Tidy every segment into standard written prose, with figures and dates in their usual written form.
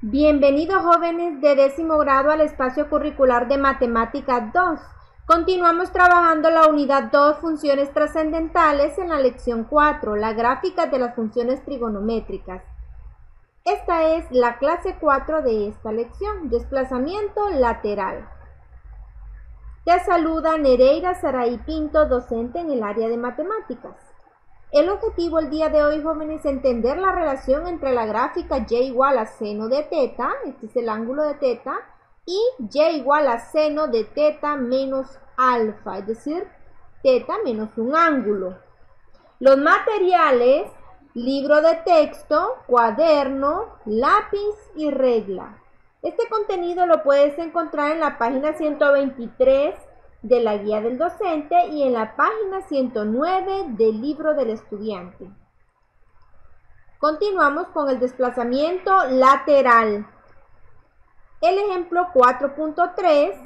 Bienvenidos jóvenes de 10º grado al espacio curricular de Matemáticas 2. Continuamos trabajando la unidad 2, funciones trascendentales, en la lección 4, la gráfica de las funciones trigonométricas. Esta es la clase 4 de esta lección, desplazamiento lateral. Te saluda Nereida Saray Pinto, docente en el área de matemáticas. El objetivo el día de hoy, jóvenes, es entender la relación entre la gráfica y igual a seno de teta, este es el ángulo de teta, y y igual a seno de teta menos alfa, es decir, teta menos un ángulo. Los materiales: libro de texto, cuaderno, lápiz y regla. Este contenido lo puedes encontrar en la página 123 de la guía del docente y en la página 109 del libro del estudiante. Continuamos con el desplazamiento lateral. El ejemplo 4.3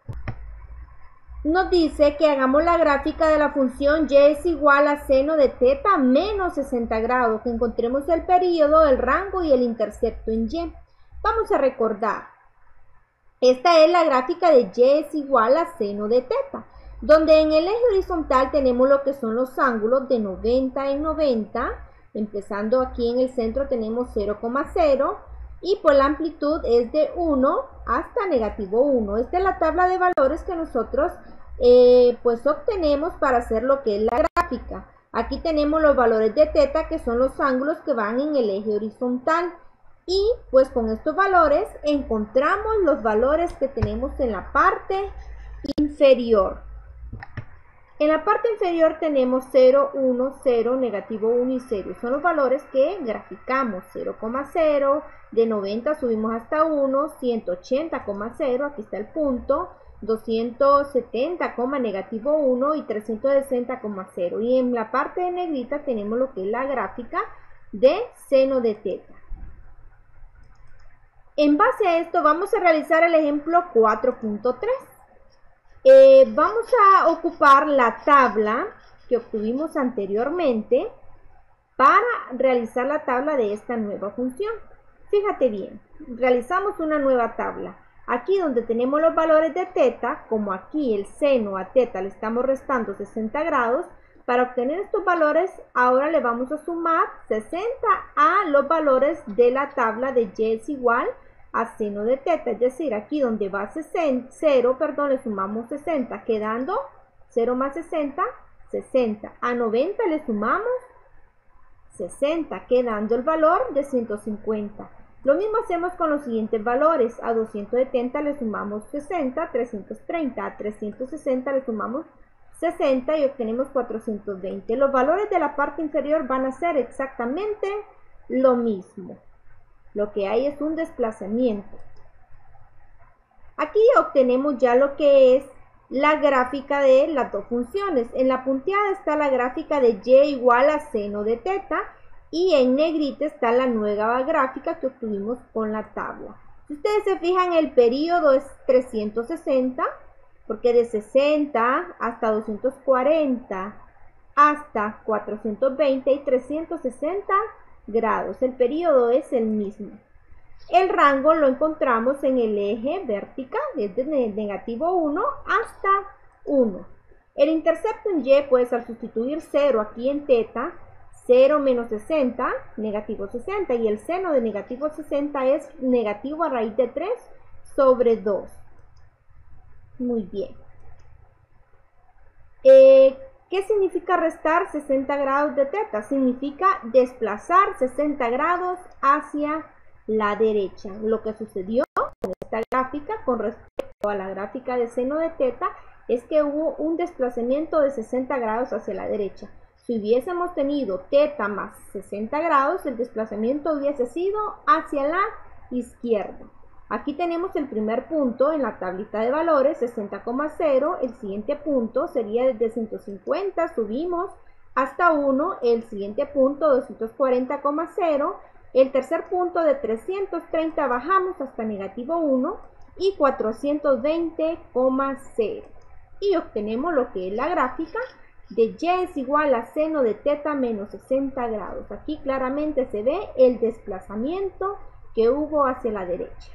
nos dice que hagamos la gráfica de la función y es igual a seno de teta menos 60 grados, que encontremos el periodo, el rango y el intercepto en y. Vamos a recordar. Esta es la gráfica de y es igual a seno de teta, donde en el eje horizontal tenemos lo que son los ángulos de 90 en 90, empezando aquí en el centro tenemos 0,0 y por la amplitud es de 1 hasta negativo 1. Esta es la tabla de valores que nosotros pues obtenemos para hacer lo que es la gráfica. Aquí tenemos los valores de teta, que son los ángulos que van en el eje horizontal. Y pues con estos valores encontramos los valores que tenemos en la parte inferior. En la parte inferior tenemos 0, 1, 0, negativo 1 y 0. Son los valores que graficamos. 0,0, de 90 subimos hasta 1, 180,0, aquí está el punto, 270, negativo 1 y 360,0. Y en la parte de negrita tenemos lo que es la gráfica de seno de teta. En base a esto vamos a realizar el ejemplo 4.3. Vamos a ocupar la tabla que obtuvimos anteriormente para realizar la tabla de esta nueva función. Fíjate bien, realizamos una nueva tabla. Aquí donde tenemos los valores de teta, como aquí el seno a teta le estamos restando 60 grados, para obtener estos valores ahora le vamos a sumar 60 a los valores de la tabla de y es igual a seno de teta, es decir, aquí donde va 0, le sumamos 60, quedando 0 más 60, 60. A 90 le sumamos 60, quedando el valor de 150. Lo mismo hacemos con los siguientes valores. A 270 le sumamos 60, 330. A 360 le sumamos 60 y obtenemos 420. Los valores de la parte inferior van a ser exactamente lo mismo. Lo que hay es un desplazamiento. Aquí obtenemos ya lo que es la gráfica de las dos funciones. En la punteada está la gráfica de y igual a seno de teta y en negrita está la nueva gráfica que obtuvimos con la tabla. Si ustedes se fijan, el periodo es 360, porque de 60 hasta 240 hasta 420 y 360 grados. El periodo es el mismo. El rango lo encontramos en el eje vertical, desde negativo 1 hasta 1. El intercepto en y, pues al sustituir 0 aquí en teta, 0 menos 60, negativo 60. Y el seno de negativo 60 es negativo a raíz de 3 sobre 2. Muy bien. ¿Qué significa restar 60 grados de teta? Significa desplazar 60 grados hacia la derecha. Lo que sucedió con esta gráfica con respecto a la gráfica de seno de teta es que hubo un desplazamiento de 60 grados hacia la derecha. Si hubiésemos tenido teta más 60 grados, el desplazamiento hubiese sido hacia la izquierda. Aquí tenemos el primer punto en la tablita de valores, 60,0. El siguiente punto sería desde 150, subimos hasta 1. El siguiente punto, 240,0. El tercer punto, de 330, bajamos hasta negativo 1 y 420,0. Y obtenemos lo que es la gráfica de y es igual a seno de teta menos 60 grados. Aquí claramente se ve el desplazamiento que hubo hacia la derecha.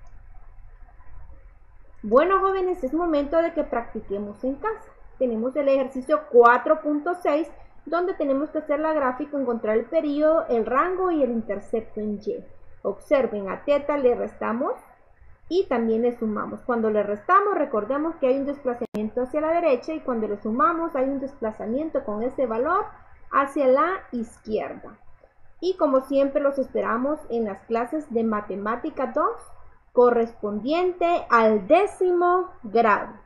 Bueno, jóvenes, es momento de que practiquemos en casa. Tenemos el ejercicio 4.6, donde tenemos que hacer la gráfica, encontrar el período, el rango y el intercepto en Y. Observen, a teta le restamos y también le sumamos. Cuando le restamos, recordemos que hay un desplazamiento hacia la derecha, y cuando le sumamos hay un desplazamiento con ese valor hacia la izquierda. Y como siempre, los esperamos en las clases de Matemática 2 correspondiente al 10º grado.